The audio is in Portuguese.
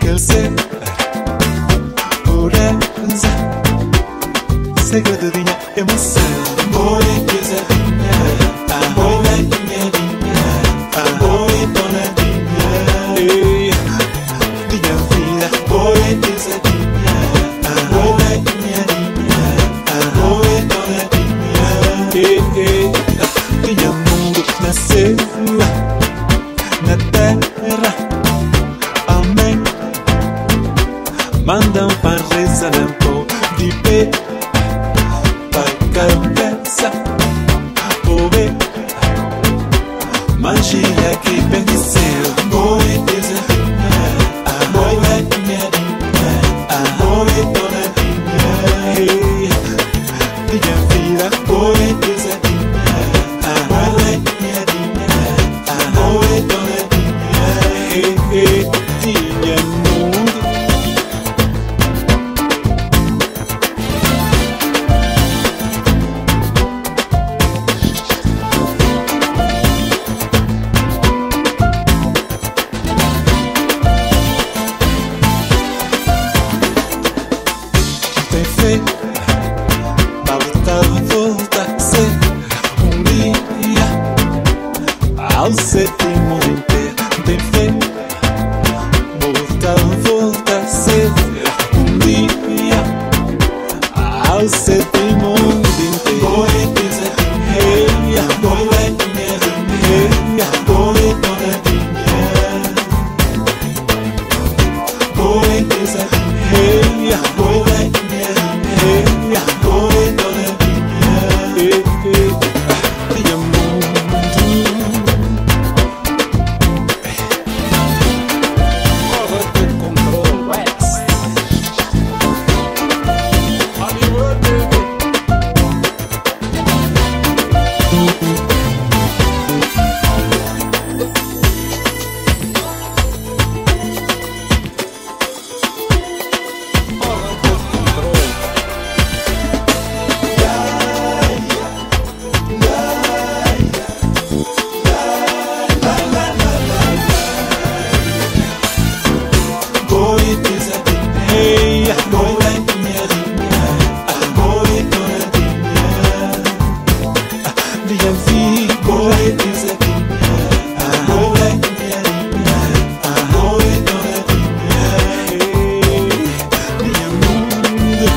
aquele ser, pureza, segredo de minha emoção. Oi, pesadinha, oi, minha, oi, donadinha, ei, minha vida. Oi, pesadinha, oi, minha, oi, donadinha, ei, minha mundo nasceu na terra, amém. Mandam para rezar, não pode ver, para cabeça, vou ver, magia que venceu. Oi, pesadinha, oi, minha, oi, donadinha, ei, minha vida. Oi, pesadinha, oi, minha, oi, donadinha, ei, minha mundo. Tem fé, volta a ser dia ao sétimo inteiro. Tem fé, volta a ser dia ao sétimo inteiro. Oi, pesadinha, oi, minha, oi, donadinha, oi, pesadinha, oi, minha, oi, donadinha, minha mundo. Overton Control West. Hollywood, baby. Overton Control. Oi, pesadinha, oi, minha, oi, donadinha, minha vida. Oi, pesadinha, oi, minha, oi, donadinha, minha mundo.